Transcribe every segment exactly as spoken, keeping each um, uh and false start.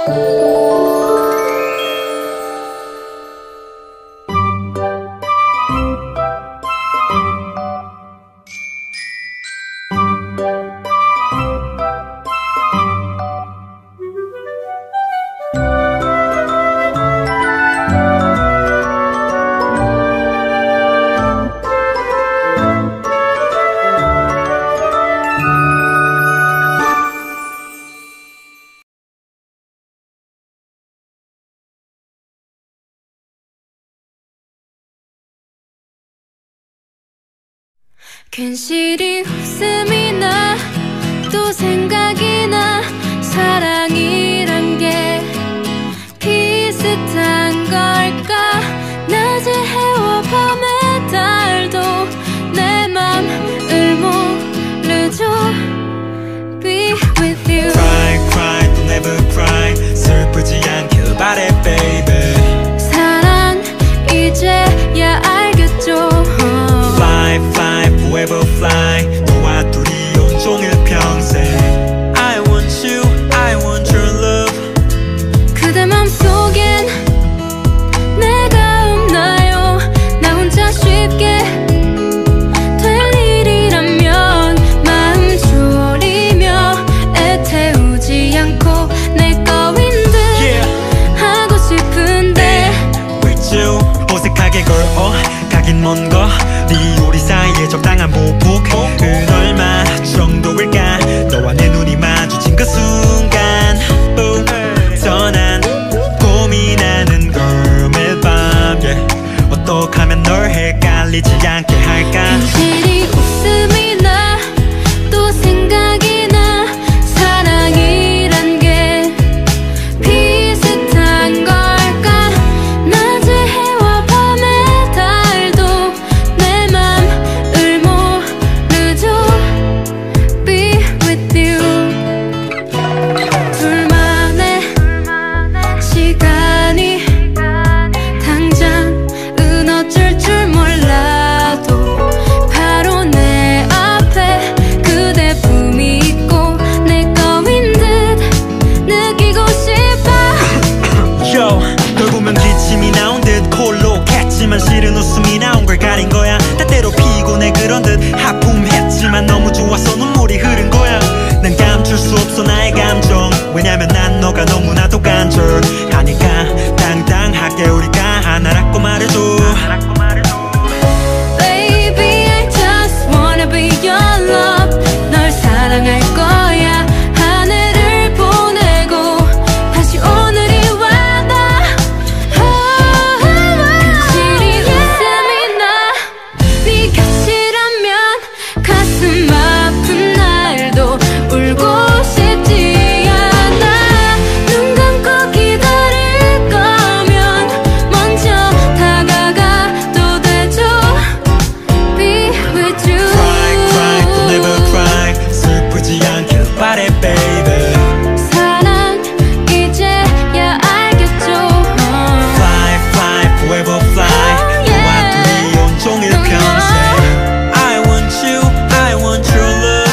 괜시리 웃음이 나 또 생각이 나 사랑이란 게 비슷한 걸까 낮의 해와 밤의 달도 내 맘을 모르죠 Be with you Cry cry don't never cry 슬프지 않길 바래 baby 사랑 이제야 알겠죠 Fly fly forever fly 너와 둘이 온종일 평생 I want you I want your love 그대 맘속엔 내가 없나요 나 혼자 쉽게 될 일이라면 마음 졸이며 애태우지 않고 내 거인 듯 yeah. 하고 싶은데 With you 어색하게 걸어 가긴 먼거 네 우리 사이에 적당한 보폭은 얼마 정도일까 너와 내 눈이 마주친 그 순간 boom 더 난 고민하는 걸 매일 밤 yeah. 어떻게 하면 널 헷갈리지 않게 할까 괜시리 웃음이 나 또 생각이 나 사랑이란 게 비슷한 걸까 낮의 해와 밤의 달도 내 맘을 모르죠 Be with you 둘만의 시간이 당장 끊어질 줄 몰라도 바로 내 앞에 그대 품이 있고 내 거인 듯 느끼고 싶어 Yo 결국은 기침이 나온 듯 콜록했지만 실은 웃음이 나온 걸 가린 거야 때때로 피곤해 그런 듯 하품했지만 너무 좋아서 눈물이 흐른 거야 난 감출 수 없어 나의 감정 왜냐면 난 너가 너무나도 간절하니까 당당하게 우리가 하나라고 말해줘 Baby I just wanna be your love 널 사랑할 거야 하늘을 보내고 다시 오늘이 와다 괜시리 웃음이 나 네 곁이라면 가슴 아픈 날도 울고 싶지 않아 눈 감고 기다릴 거면 먼저 다가가도 되죠 Be with you Cry cry don't never cry 슬프지 않길 바래 baby 사랑 이제야 알겠죠 Fly fly forever fly 너와 둘이 온종일 평생 I want you I want your love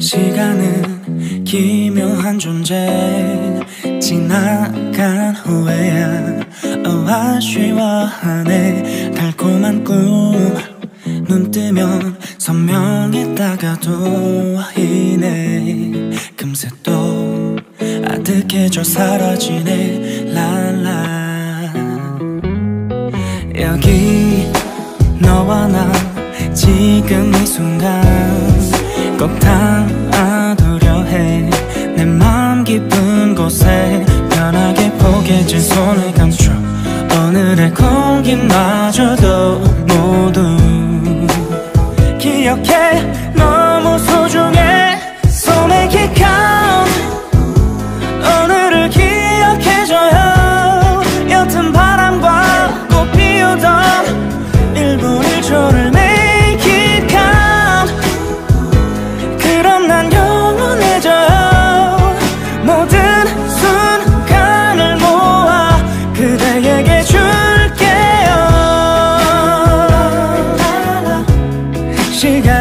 시간은 기묘한 존재 지나간 후에야 oh, 아쉬워하네 달콤한 꿈 눈 뜨면 선명했다가도 이내 금세 또 아득해져 사라지네 랄라 여기 너와 나 지금 이 순간 꼭 닿아두려 해 내 맘 깊은 곳에 편하게 포개진 손을 감춰 오늘의 공기마저도 모두 기억해 너무 소중해 So make it count 오늘을 기억해줘요 옅은 바람과 꽃 피우던 일 분 일 초를 make it count 그럼 난 영원해져요 모든 순간을 모아 그대에게 줄게요 시간